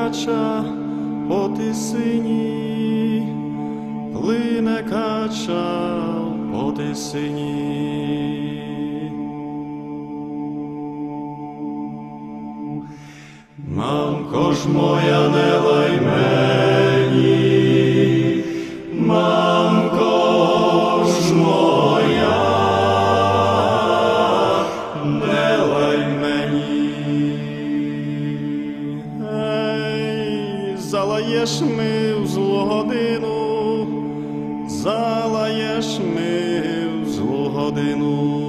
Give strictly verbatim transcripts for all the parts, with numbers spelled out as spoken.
кача по тисині, плине кача по тисині. Мамко ж моя, не лай мені, мамко ж моя, не лай мені. Ей, залаєш ми в злу годину, залаєш ми в злу годину.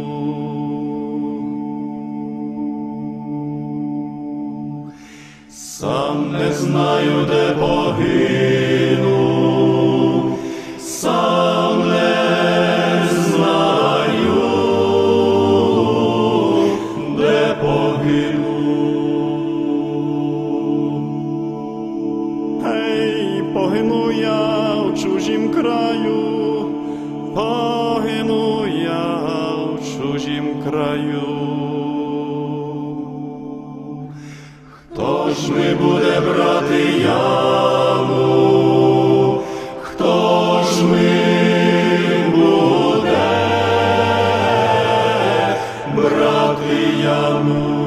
Сам не знаю, де погину, сам не знаю, де погину. Ей, погину я в чужім краю, погину я в чужім краю. Хто ж ми буде брати яму? Хто ж ми буде брати яму?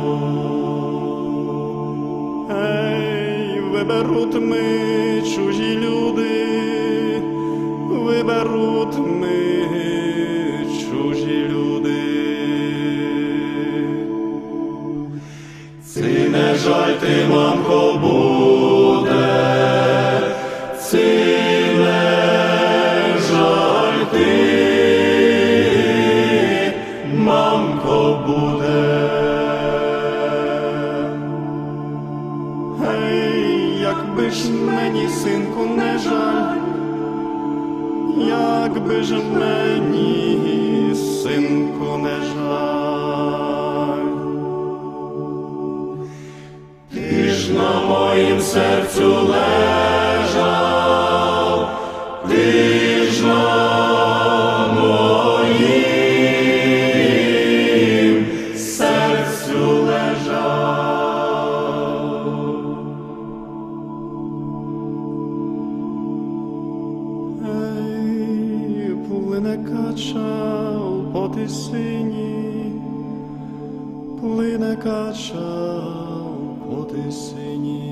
Ей, виберуть ми чужі люди, виберуть ми чужі люди. Ці не жаль ти, мамко, буде, ці не жаль ти, мамко, буде. Ей, якби ж мені, синку, не жаль, якби ж мені, синку, не жаль. Ти ж на моїм серцю лежав, ти ж на моїм серцю лежав. Ей, плине кача по тисині, плине кача по тисині.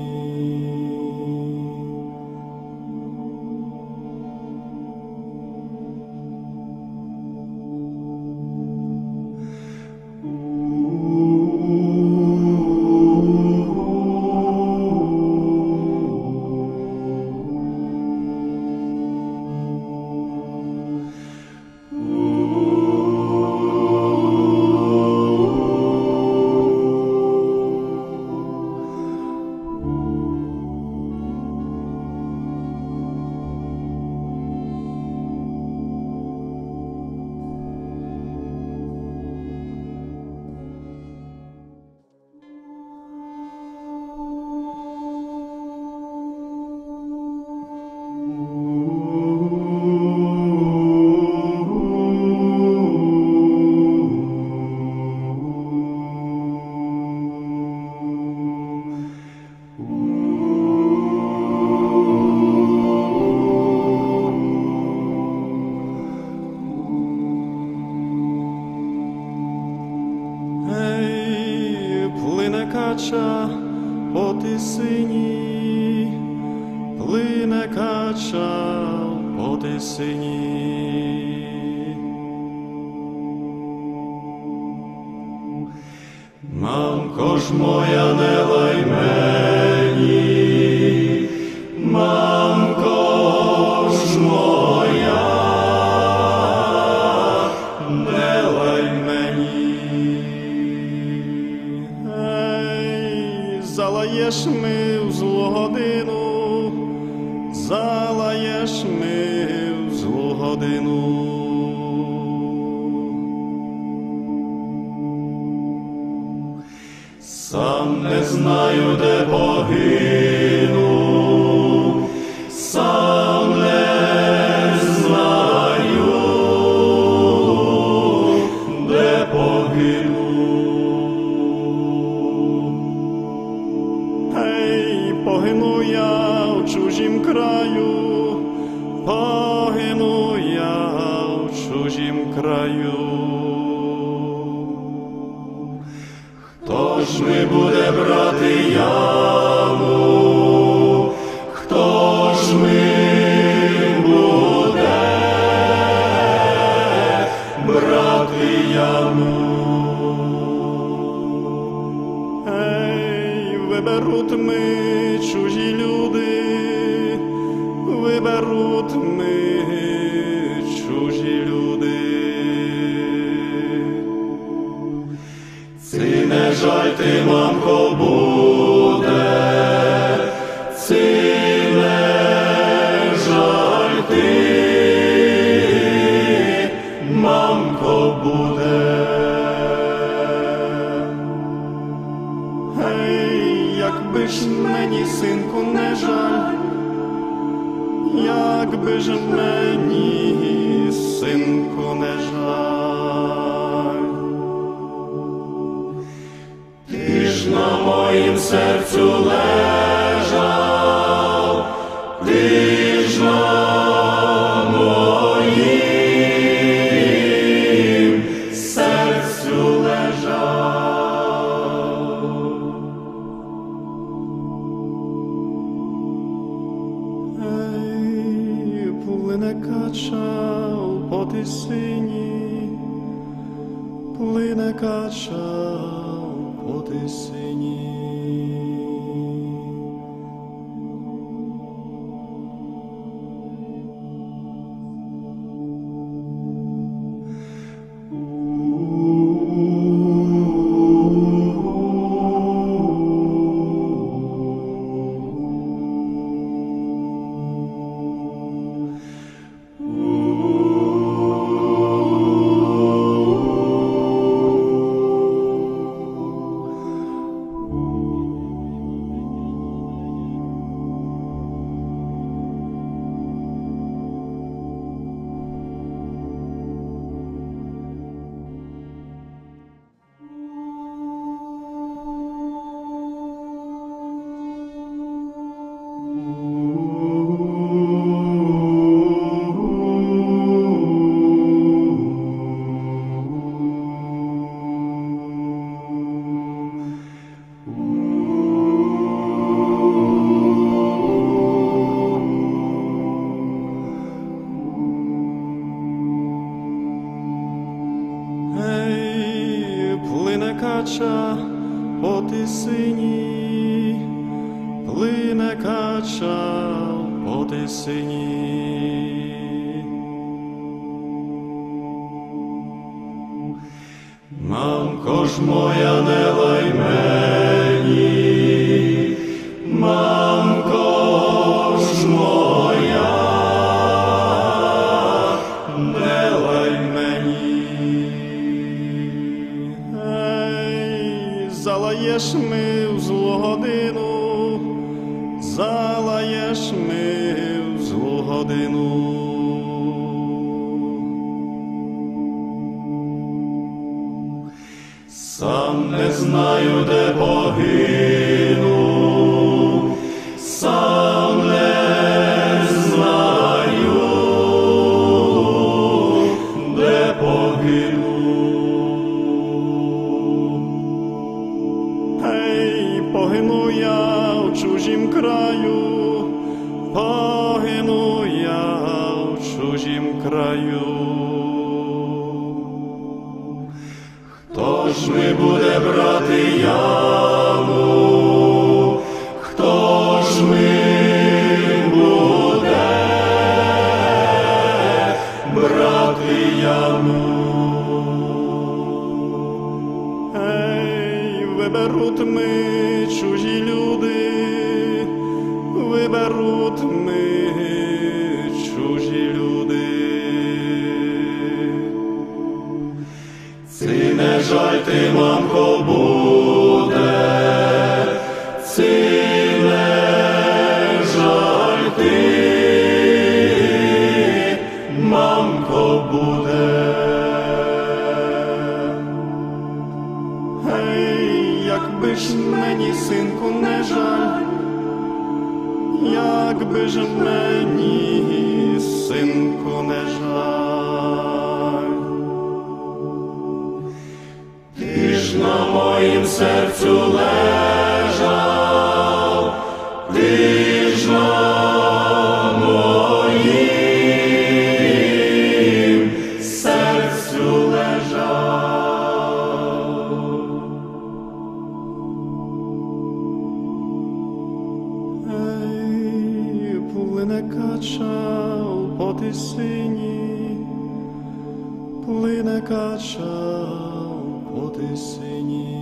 Кача по тисині, плине кача по тисині. Мамко ж моя, не лай мені, мамко ж моя, не лай мені. Залаєш ми в злу годину, залаєш ми в злу годину. Сам не знаю, де погину, сам не знаю, де погину. Ей, краю, погину я в чужім краю. Хто ж ми буде брати яму? Хто ж ми буде брати яму? Ей, виберуть ми чужі люди, виберуть ми чужі люди. Ці не жаль ти, мамко, буде, ці не жаль ти, мамко, буде. Гей, якби ж мені, синку, не жаль, якби ж мені, синку, не жаль. Ти ж на моїм серцю лежав, ти ж на моїм серцю лежав. Ей, плине кача по тисині, плине кача по тисині. Плине кача по тисині, плине кача по тисині. Мамко ж моя, не лай мені, мамко ж моя, не лай мені. Залаєш ми в злу годину, залаєш ми в злу годину. Сам не знаю, де погину, сам не знаю, де погину. Погину я в чужім краю, погину я в чужім краю. Хто ж ми буде брати яму? Хто ж ми буде брати яму? Ей, виберуть ми чужі люди, виберуть ми чужі люди. Ці не жаль ти, мамко, буде, ці не жаль ти, мамко, буде. Гей, якби ж мені, синку, не жаль, як би ж мені, синку, не жаль. Ти ж на моїм серцю лежав, ти ж на моїм серцю лежав. Ей, плине кача по тисині, плине кача по тисині.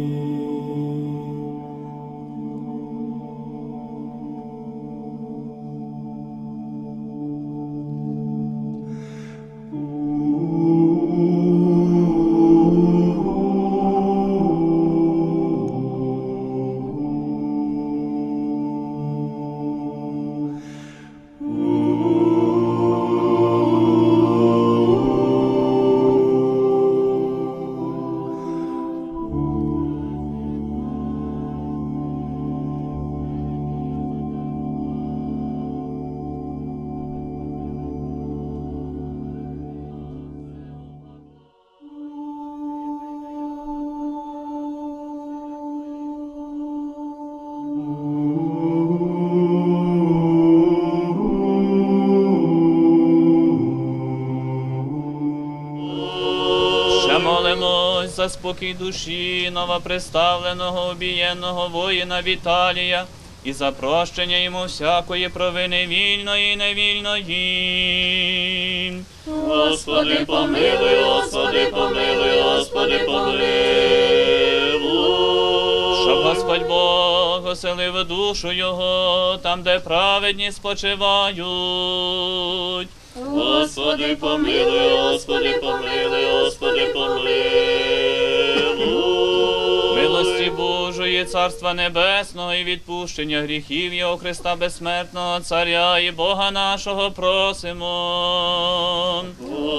Молимось за спокій душі новоприставленого обієнного воїна Віталія і за прощення йому всякої провини вільної і невільної. Господи, помилуй, Господи, помилуй, Господи, помилуй. Щоб Господь Бог оселив душу його там, де праведні спочивають. Господи, помилуй, Господи, помилуй, Господи, помилуй. Милості Божої, Царства Небесного і відпущення гріхів Його Христа Безсмертного, Царя і Бога нашого просимо.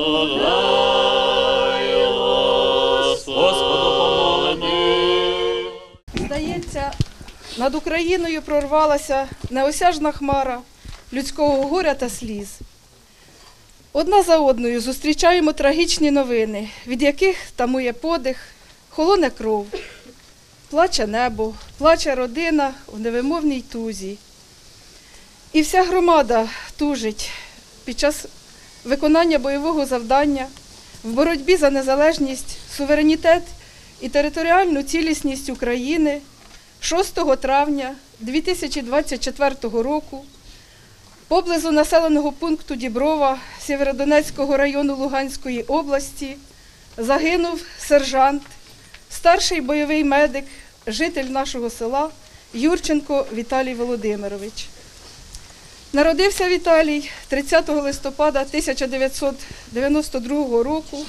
Подай, Господу помолимо. Здається, над Україною прорвалася неосяжна хмара людського горя та сліз. Одна за одною зустрічаємо трагічні новини, від яких тамує подих, холоне кров. Плаче небо, плаче родина в невимовній тузі. І вся громада тужить під час виконання бойового завдання в боротьбі за незалежність, суверенітет і територіальну цілісність України шостого травня дві тисячі двадцять четвертого року поблизу населеного пункту Діброва Сєвєродонецького району Луганської області загинув сержант, старший бойовий медик, житель нашого села Юрченко Віталій Володимирович. Народився Віталій тридцятого листопада тисяча дев'ятсот дев'яносто другого року.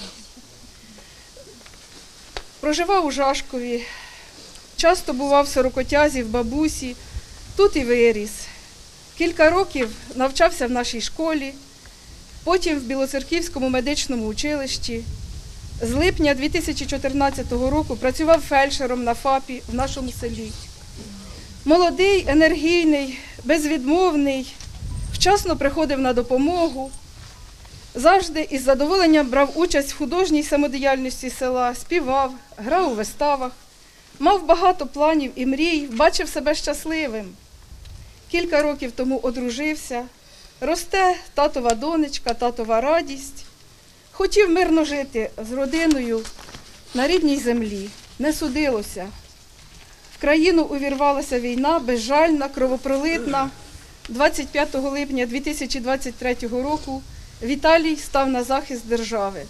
Проживав у Жашкові, часто бував в Сорокотязі, в бабусі, тут і виріс. Кілька років навчався в нашій школі, потім в Білоцерківському медичному училищі. З липня дві тисячі чотирнадцятого року працював фельдшером на ФАПі в нашому селі. Молодий, енергійний, безвідмовний, вчасно приходив на допомогу, завжди із задоволенням брав участь в художній самодіяльності села, співав, грав у виставах, мав багато планів і мрій, бачив себе щасливим. Кілька років тому одружився, росте татова донечка, татова радість. Хотів мирно жити з родиною на рідній землі. Не судилося. В країну увірвалася війна, безжальна, кровопролитна. двадцять п'ятого липня дві тисячі двадцять третього року Віталій став на захист держави.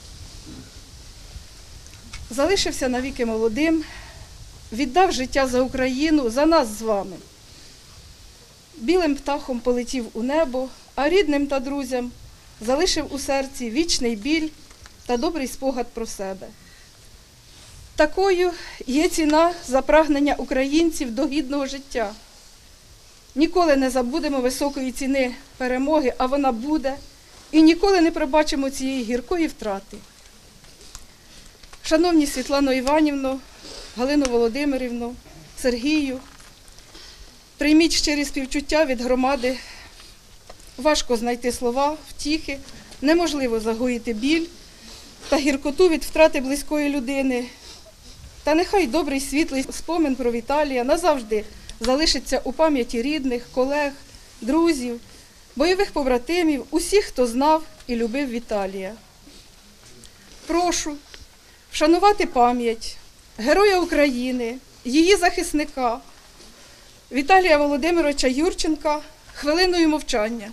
Залишився навіки молодим, віддав життя за Україну, за нас з вами. Білим птахом полетів у небо, а рідним та друзям залишив у серці вічний біль та добрий спогад про себе. Такою є ціна за прагнення українців до гідного життя. Ніколи не забудемо високої ціни перемоги, а вона буде, і ніколи не пробачимо цієї гіркої втрати. Шановні Світлано Іванівно, Галину Володимирівну, Сергію, Прийміть щирі співчуття від громади. Важко знайти слова, втіхи, неможливо загоїти біль та гіркоту від втрати близької людини. Та нехай добрий світлий спомин про Віталія назавжди залишиться у пам'яті рідних, колег, друзів, бойових побратимів, усіх, хто знав і любив Віталія. Прошу вшанувати пам'ять Героя України, її захисника Віталія Володимировича Юрченка хвилиною мовчання.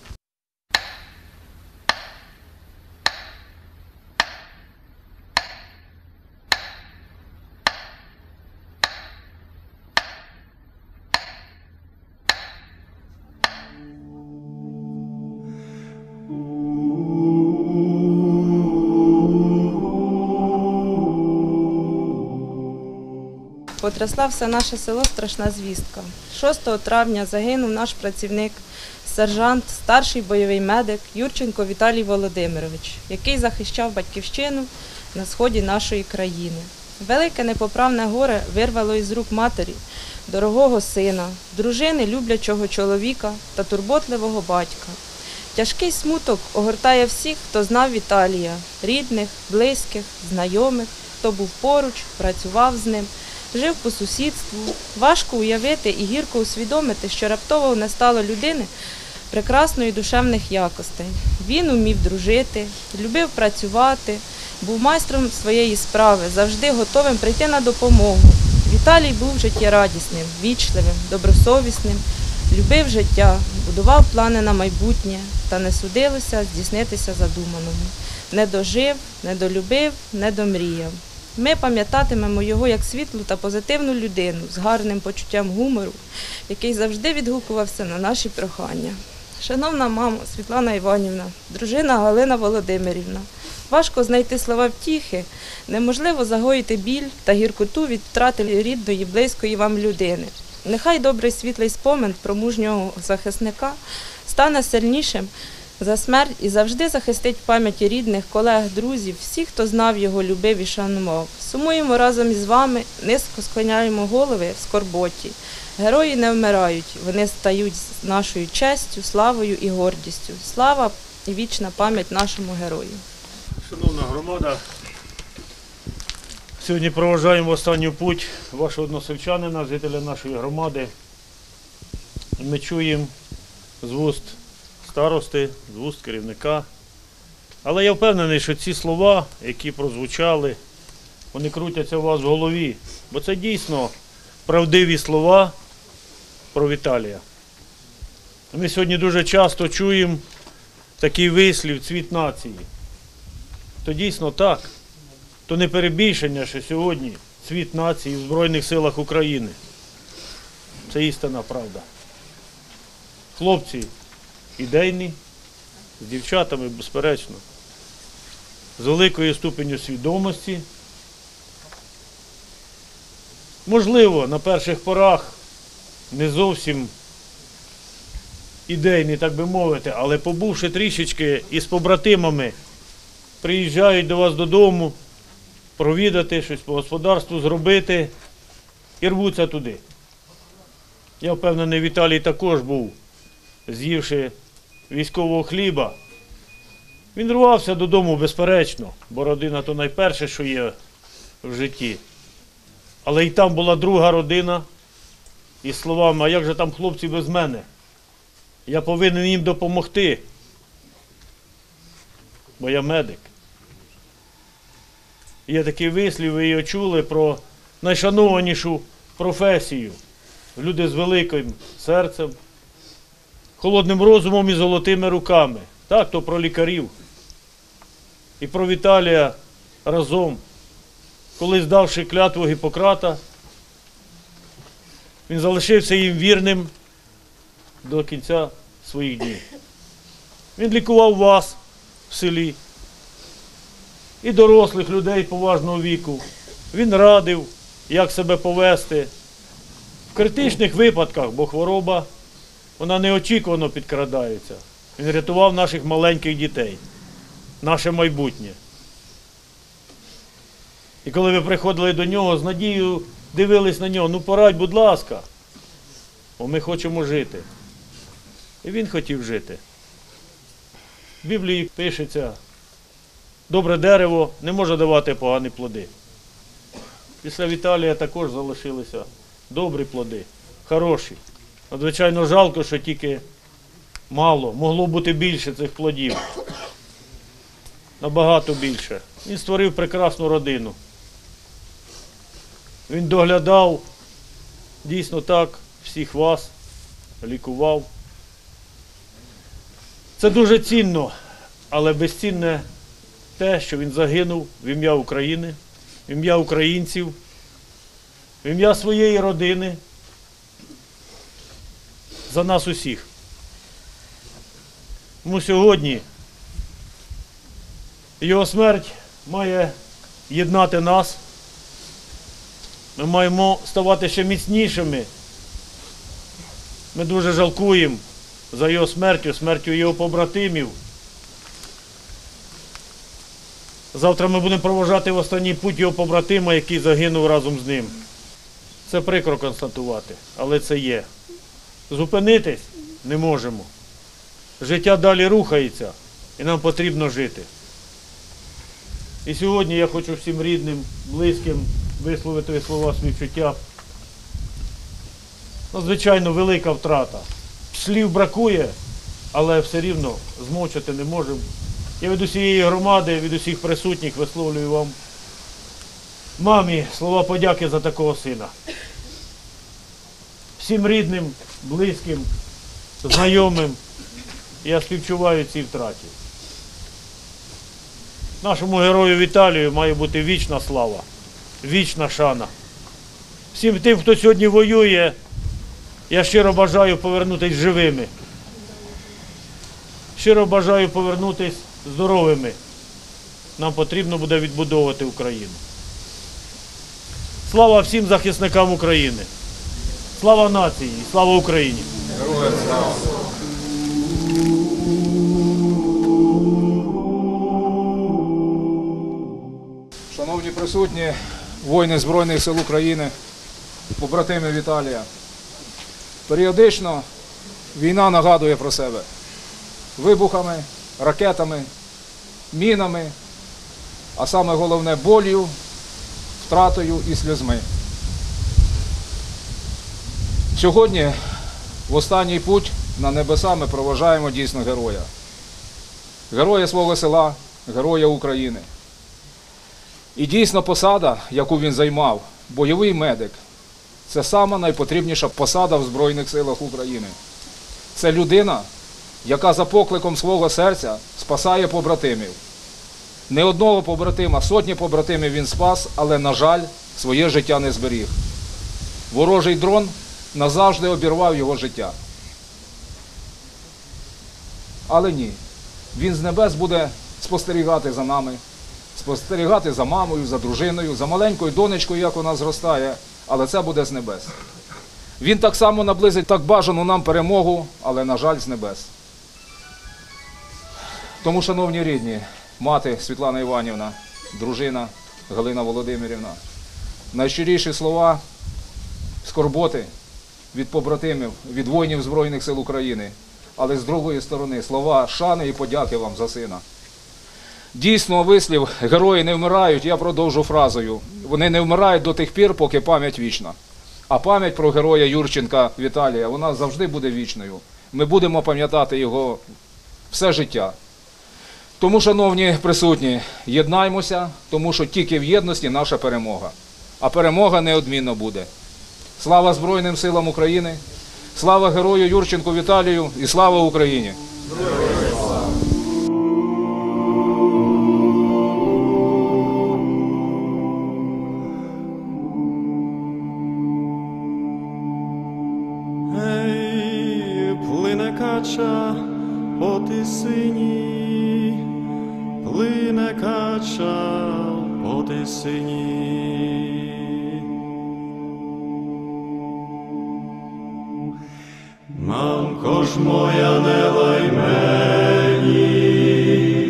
Потрясла все наше село страшна звістка. шостого травня загинув наш працівник, сержант, старший бойовий медик Юрченко Віталій Володимирович, який захищав батьківщину на сході нашої країни. Велике непоправне горе вирвало із рук матері, дорогого сина, дружини люблячого чоловіка та турботливого батька. Тяжкий смуток огортає всіх, хто знав Віталія, рідних, близьких, знайомих, хто був поруч, працював з ним, жив по сусідству. Важко уявити і гірко усвідомити, що раптово не стало людини прекрасної душевних якостей. Він умів дружити, любив працювати, був майстром своєї справи, завжди готовим прийти на допомогу. Віталій був життєрадісним, вічливим, добросовісним, любив життя, будував плани на майбутнє, та не судилося здійснитися задуманому. Не дожив, не долюбив, не домріяв. Ми пам'ятатимемо його як світлу та позитивну людину з гарним почуттям гумору, який завжди відгукувався на наші прохання. Шановна мамо Світлана Іванівна, дружина Галина Володимирівна, важко знайти слова втіхи, неможливо загоїти біль та гіркоту від втрати рідної, близької вам людини. Нехай добрий світлий спомин про мужнього захисника стане сильнішим за смерть і завжди захистить в пам'яті рідних, колег, друзів, всіх, хто знав його, любив і шанував. Сумуємо разом із вами, низько склоняємо голови в скорботі. Герої не вмирають, вони стають з нашою честю, славою і гордістю. Слава і вічна пам'ять нашому герою. Шановна громада, сьогодні проважаємо в останню путь вашого односельчанина, жителя нашої громади. Ми чуємо з вуст старости, з вуст керівника. Але я впевнений, що ці слова, які прозвучали, вони крутяться у вас в голові. Бо це дійсно правдиві слова про Віталія. Ми сьогодні дуже часто чуємо такий вислів «цвіт нації». То дійсно так. То не перебільшення, що сьогодні цвіт нації в Збройних силах України. Це істинна правда. Хлопці ідейні, з дівчатами, безперечно, з великою ступенью свідомості. Можливо, на перших порах не зовсім ідейні, так би мовити, але побувши трішечки із побратимами, приїжджають до вас додому, провідати, щось по господарству зробити і рвуться туди. Я впевнений, Віталій також був, з'ївши військового хліба. Він рвався додому, безперечно, бо родина то найперше, що є в житті. Але і там була друга родина із словами: а як же там хлопці без мене? Я повинен їм допомогти, бо я медик. Є такий вислів, ви його чули, про найшанованішу професію. Люди з великим серцем, холодним розумом і золотими руками. Так, то про лікарів. І про Віталія разом. Коли, здавши клятву Гіппократа, він залишився їм вірним до кінця своїх днів. Він лікував вас в селі і дорослих людей поважного віку. Він радив, як себе повести. В критичних випадках, бо хвороба, вона неочікувано підкрадається. Він рятував наших маленьких дітей, наше майбутнє. І коли ви приходили до нього, з надією дивились на нього: ну порадь, будь ласка, бо ми хочемо жити. І він хотів жити. В Біблії пишеться, добре дерево не може давати погані плоди. Після Віталія також залишилися добрі плоди, хороші. Надзвичайно жалко, що тільки мало, могло бути більше цих плодів. Набагато більше. Він створив прекрасну родину. Він доглядав, дійсно так, всіх вас, лікував. Це дуже цінно, але безцінне те, що він загинув в ім'я України, в ім'я українців, в ім'я своєї родини, за нас усіх. Тому сьогодні його смерть має єднати нас. Ми маємо ставати ще міцнішими. Ми дуже жалкуємо за його смертю, смертю його побратимів. Завтра ми будемо проводжати в останній путь його побратима, який загинув разом з ним. Це прикро констатувати, але це є. Зупинитись не можемо. Життя далі рухається, і нам потрібно жити. І сьогодні я хочу всім рідним, близьким висловити слова співчуття. Надзвичайно велика втрата. Слів бракує, але все рівно змовчати не можемо. Я від усієї громади, від усіх присутніх висловлюю вам, мамі, слова подяки за такого сина. Всім рідним, близьким, знайомим я співчуваю цій втраті. Нашому герою Віталію має бути вічна слава, вічна шана. Всім тим, хто сьогодні воює, я щиро бажаю повернутися живими. Щиро бажаю повернутися здоровими. Нам потрібно буде відбудовувати Україну. Слава всім захисникам України. Слава нації, слава Україні. Героям слава. Шановні присутні, воїни Збройних сил України, побратими Віталія. Періодично війна нагадує про себе вибухами, ракетами, мінами, а саме головне болью, втратою і сльозми. Сьогодні в останній путь на небеса ми проважаємо дійсно героя. Героя свого села, героя України. І дійсно посада, яку він займав, бойовий медик, це сама найпотрібніша посада в Збройних силах України. Це людина, яка за покликом свого серця спасає побратимів. Не одного побратима, сотні побратимів він спас, але, на жаль, своє життя не зберіг. Ворожий дрон назавжди обірвав його життя. Але ні, він з небес буде спостерігати за нами, спостерігати за мамою, за дружиною, за маленькою донечкою, як вона зростає, але це буде з небес. Він так само наблизить так бажану нам перемогу, але, на жаль, з небес. Тому, шановні рідні, мати Світлана Іванівна, дружина Галина Володимирівна, найщиріші слова скорботи від побратимів, від воїнів Збройних сил України, але з другої сторони слова шани і подяки вам за сина. Дійсно, вислів «герої не вмирають» я продовжу фразою. Вони не вмирають до тих пір, поки пам'ять вічна. А пам'ять про героя Юрченка Віталія, вона завжди буде вічною. Ми будемо пам'ятати його все життя. Тому, шановні присутні, єднаймося, тому що тільки в єдності наша перемога. А перемога неодмінно буде. Слава Збройним силам України, слава герою Юрченку Віталію і слава Україні! Ей, плине кача по тисині, плине кача по тисині. Мамко ж моя, не лай мені,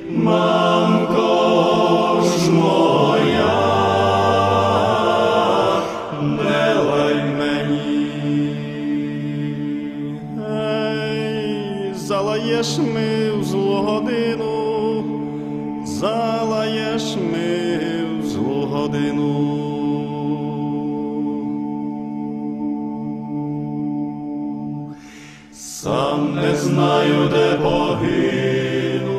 мамко ж моя, не лай мені. залаєш ми в злу годину, залаєш ми в злу годину. Сам не знаю, де погину.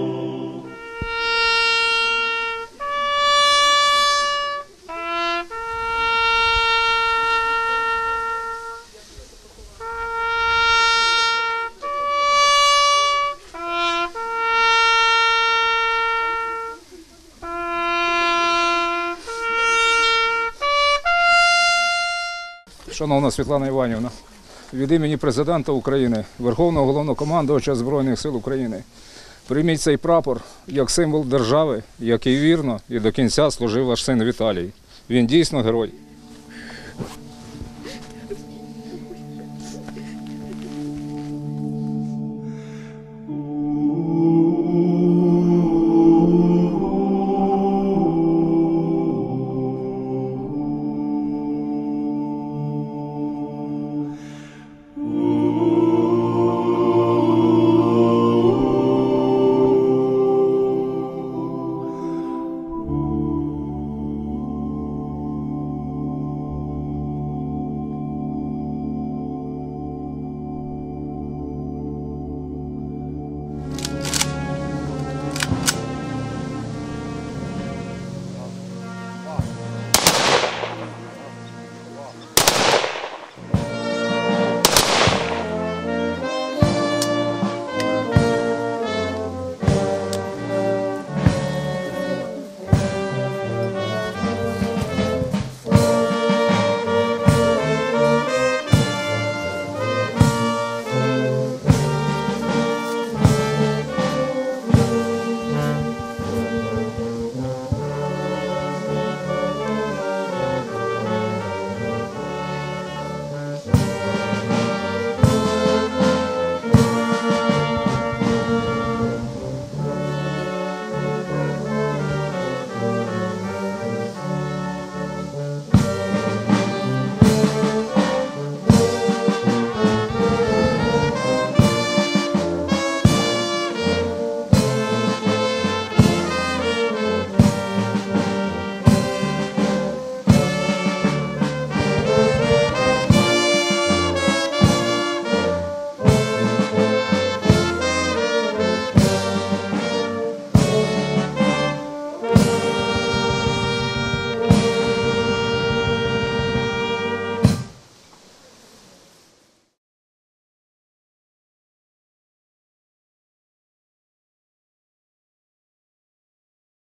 Шановна Світлана Іванівна, від імені Президента України, Верховного Головнокомандувача Збройних сил України, прийміть цей прапор як символ держави, який вірно і до кінця служив ваш син Віталій. Він дійсно герой.